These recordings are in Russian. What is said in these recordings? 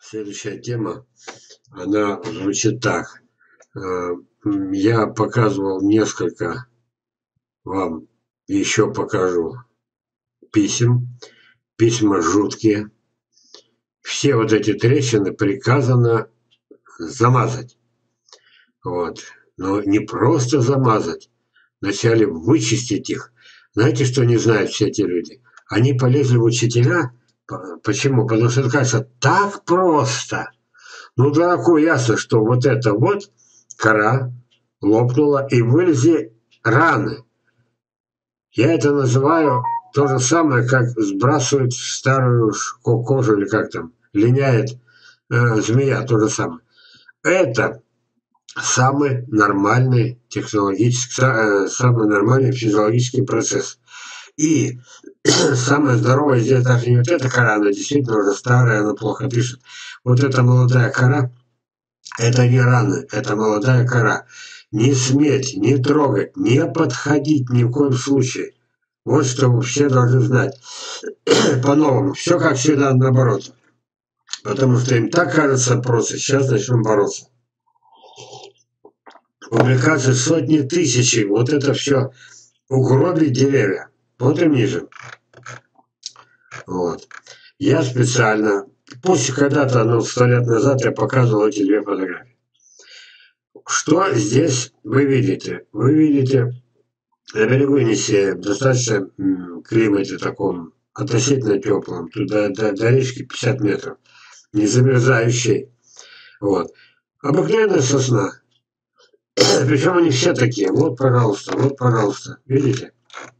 Следующая тема, она звучит так. Я показывал несколько вам, еще покажу писем. Письма жуткие. Все вот эти трещины приказано замазать. Вот. Но не просто замазать. Вначале вычистить их. Знаете, что не знают все эти люди? Они полезли в учителя. Почему? Потому что это кажется так просто. Ну, дураку ясно, что вот это вот кора лопнула и вылезли раны. Я это называю то же самое, как сбрасывают старую кожу или как там, линяет змея, то же самое. Это самый нормальный технологический, самый нормальный физиологический процесс. И самое здоровое здесь даже не вот эта кора, она действительно уже старая, она плохо дышит. Вот эта молодая кора, это не раны, это молодая кора. Не сметь, не трогать, не подходить ни в коем случае. Вот что вы все должны знать. По-новому. Все как всегда наоборот. Потому что им так кажется просто. Сейчас начнем бороться. Публикации сотни тысяч. Вот это все угробить деревья. Смотрим ниже. Вот. Я специально, пусть когда-то, 100 лет назад я показывал эти две фотографии. Что здесь вы видите? Вы видите на берегу Енисея, достаточно климате таком, относительно теплом, туда до речки 50 метров, не замерзающей. Вот. Обыкновенная сосна. Причем они все такие. Вот, пожалуйста. Видите?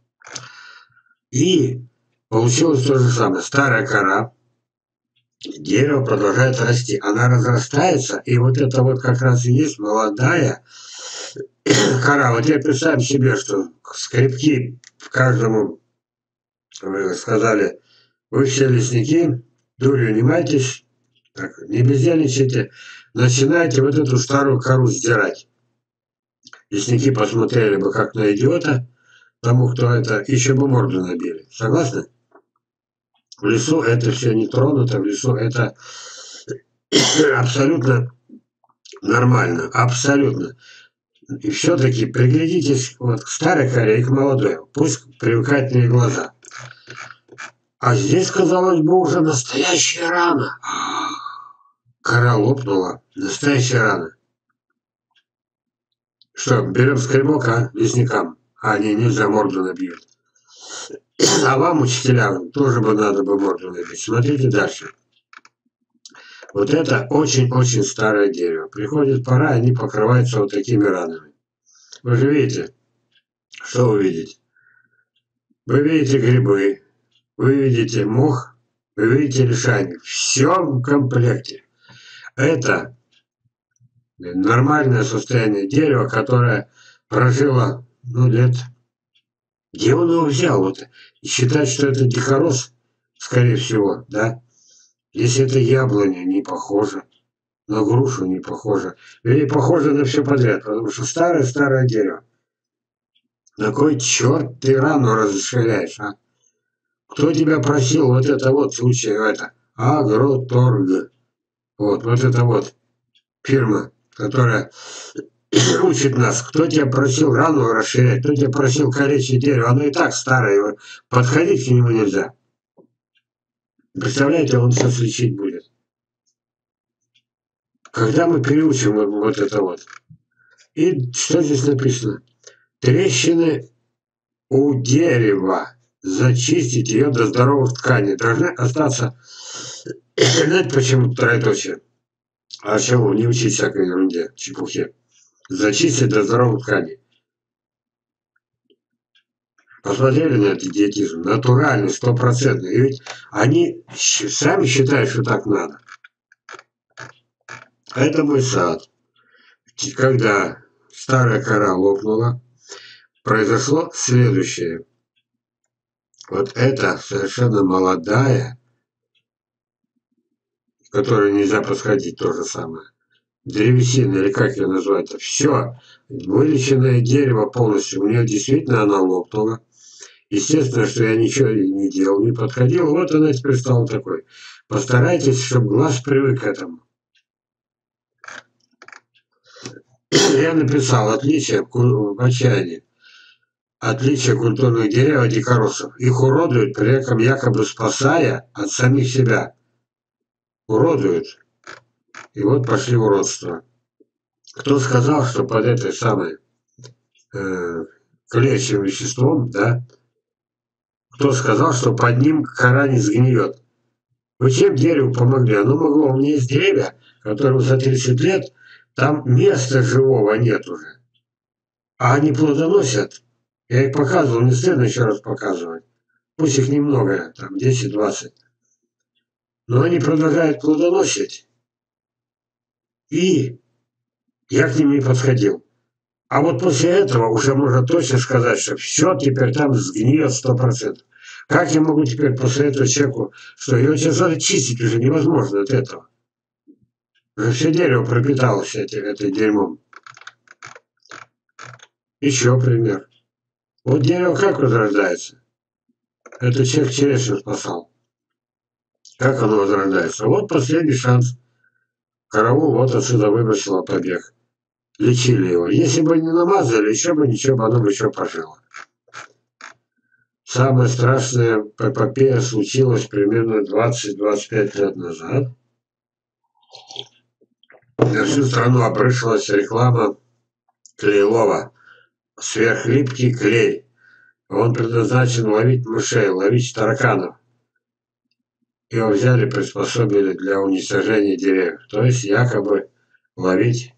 И получилось то же самое. Старая кора. Дерево продолжает расти. Она разрастается, и вот это вот как раз и есть молодая кора. Вот я представим себе, что скребки в каждому, вы сказали, вы все лесники, дурью не майтесь, так, не бездельничайте, начинайте вот эту старую кору сдирать. Лесники посмотрели бы как на идиота, тому, кто это, еще бы морду набили. Согласны? В лесу это все не тронуто, в лесу это абсолютно нормально, абсолютно. И все-таки приглядитесь вот к старой коре и к молодой, пусть привлекательные глаза. А здесь, казалось бы, уже настоящая рана. Кора лопнула, настоящая рана. Что, берем скребок, лесникам? Они нельзя, морду набьют. А вам, учителям, тоже бы надо бы морду набить. Смотрите дальше. Вот это очень-очень старое дерево. Приходит пора, они покрываются вот такими ранами. Вы же видите, что вы видите? Вы видите грибы, вы видите мох, вы видите лишайник. Все в комплекте. Это нормальное состояние дерева, которое прожило, лет. Где он его взял? Вот, и считать, что это дикорос, скорее всего, да? Если это яблоня, не похоже. На грушу не похоже. Или похоже на все подряд, потому что старое-старое дерево. На кой черт ты рану расширяешь, а? Кто тебя просил вот это вот случай, это? Агроторг. Вот это вот фирма, которая учит нас. Кто тебя просил рану расширять, кто тебя просил калечить дерево, оно и так старое, подходить к нему нельзя. Представляете, он сейчас лечить будет. Когда мы переучим вот это вот. И что здесь написано? Трещины у дерева. Зачистить ее до здоровых тканей. Должны остаться... Знаете, почему троеточие? А чего? Не учить всякой ерунде, чепухе. Зачистить до здоровых тканей. Посмотрели на этот идиотизм? Натуральный, 100%. И ведь они сами считают, что так надо. Это мой сад. Когда старая кора лопнула, произошло следующее. Вот это совершенно молодая, которой нельзя подходить, то же самое. Древесина, или как ее назвать-то. Все. Вылеченное дерево полностью. У нее действительно она лопнула. Естественно, что я ничего и не делал, не подходил. Вот она теперь стала такой. Постарайтесь, чтобы глаз привык к этому. Я написал отличие в отчаянии. Отличие культурных деревьев от дикоросов. Их уродуют, при этом якобы спасая от самих себя. Уродуют. И вот пошли уродства. Кто сказал, что под этой самой клеящим веществом, да, кто сказал, что под ним кора не сгниет? Вы чем дереву помогли? Оно могло, у меня есть деревья, которым за 30 лет там места живого нет уже. А они плодоносят. Я их показывал, не стыдно еще раз показывать. Пусть их немного, там 10-20. Но они продолжают плодоносить. И я к ним не подходил. А вот после этого уже можно точно сказать, что все теперь там сгниет 100%. Как я могу теперь после этого человеку, что его сейчас надо чистить уже невозможно от этого. Уже все дерево пропиталось этим дерьмом. Еще пример. Вот дерево как возрождается? Это человек черешню спасал. Как оно возрождается? Вот последний шанс. Караул вот отсюда выбросило побег. Лечили его. Если бы не намазали, еще бы ничего, оно бы еще пожило. Самая страшная эпопея случилась примерно 20-25 лет назад. На всю страну обрушилась реклама клейлова. Сверхлипкий клей. Он предназначен ловить мышей, ловить тараканов. Его взяли, приспособили для уничтожения деревьев. То есть якобы ловить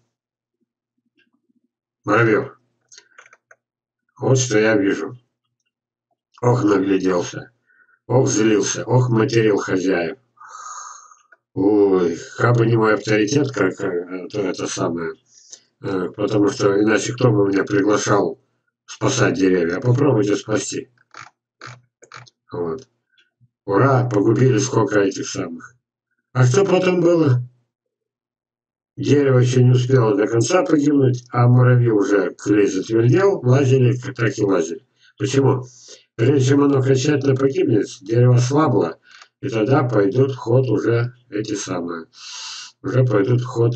муравьев. Вот что я вижу. Ох, нагляделся. Ох, злился. Ох, материл хозяев. Ой, как бы не мой авторитет, как это самое. Потому что иначе кто бы меня приглашал спасать деревья? А попробуйте спасти. Вот. Ура, погубили сколько этих самых. А что потом было? Дерево еще не успело до конца погибнуть, а муравьи уже клей затвердел, лазили, так и лазили. Почему? Прежде чем оно окончательно погибнет, дерево ослабло, и тогда пойдут в ход уже эти самые. Уже пойдут в ход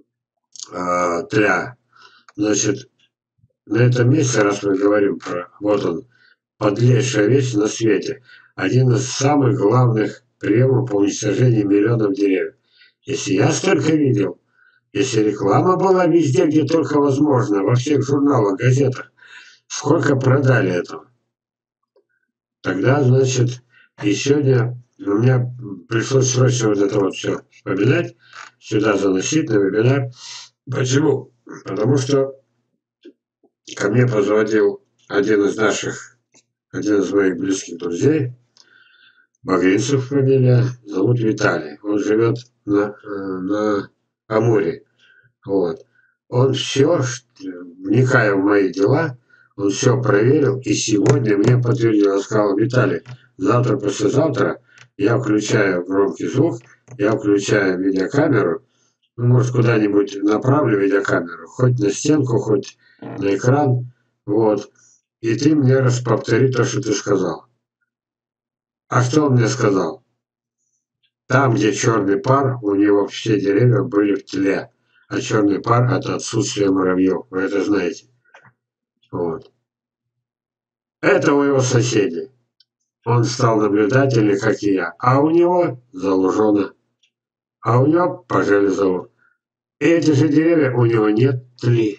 тля. Значит, на этом месте, раз мы говорим про, вот он, подлейшая вещь на свете, один из самых главных приемов по уничтожению миллионов деревьев. Если я столько видел, если реклама была везде, где только возможно, во всех журналах, газетах, сколько продали этого? Тогда, значит, и сегодня у меня пришлось срочно вот это вот все вспоминать, сюда заносить на вебинар. Почему? Потому что ко мне позвонил один из моих близких друзей, Багринцев фамилия, зовут Виталий. Он живет на Амуре. Вот. Он все, вникая в мои дела, он все проверил и сегодня мне подтвердил. Он сказал: Виталий, завтра, послезавтра я включаю громкий звук, я включаю видеокамеру, ну, может, куда-нибудь направлю видеокамеру, хоть на стенку, хоть на экран, вот, и ты мне повтори то, что ты сказал. А что он мне сказал? Там, где черный пар, у него все деревья были в тле, а черный пар – это отсутствие муравьев, вы это знаете. Вот. Это у его соседей. Он стал наблюдательным, как и я. А у него залужено. А у него по железову. И эти же деревья у него нет тли.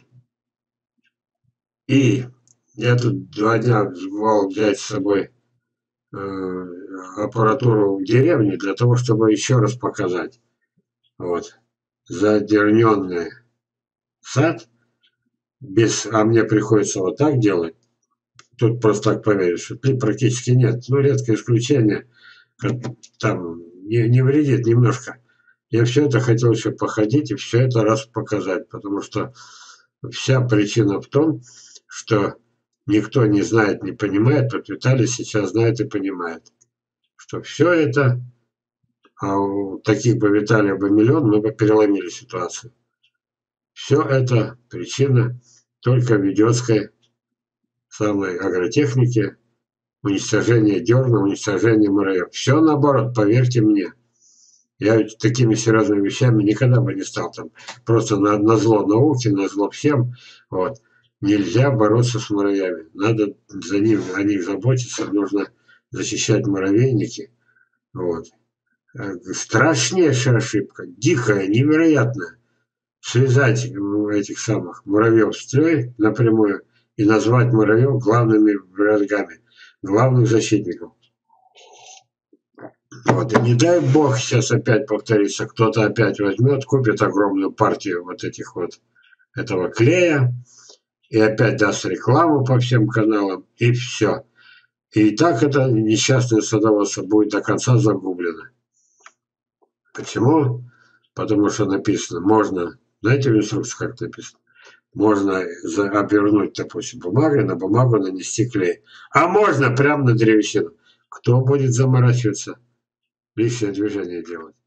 И я тут 2 дня забывал взять с собой аппаратуру в деревне для того, чтобы еще раз показать. Вот. Задерненный сад. А мне приходится вот так делать. Тут просто так поверишь, что тли практически нет. Ну, редкое исключение. Там не вредит немножко. Я все это хотел еще походить и все это раз показать, потому что вся причина в том, что никто не знает, не понимает, вот Виталий сейчас знает и понимает, что все это, а у таких бы Виталия бы миллион, мы бы переломили ситуацию. Все это причина только в идиотской самой агротехнике. уничтожение дерна, уничтожение муравьев. Все наоборот, поверьте мне. Я ведь такими серьезными вещами никогда бы не стал там. Просто на зло науке, на зло всем. Вот. Нельзя бороться с муравьями. Надо о них заботиться. Нужно защищать муравейники. Вот. Страшнейшая ошибка. Дикая, невероятная. Связать этих самых муравьев с тлей напрямую и назвать муравьев главными врагами, главных защитников. Вот, и не дай бог сейчас опять повторится, кто-то опять возьмет, купит огромную партию вот этих вот, этого клея, и опять даст рекламу по всем каналам, и все. И так это несчастное садоводство будет до конца загублено. Почему? Потому что написано, можно, знаете в инструкции как написано? Можно обернуть, допустим, бумагой, на бумагу нанести клей. А можно прямо на древесину. Кто будет заморачиваться? Лишнее движение делать.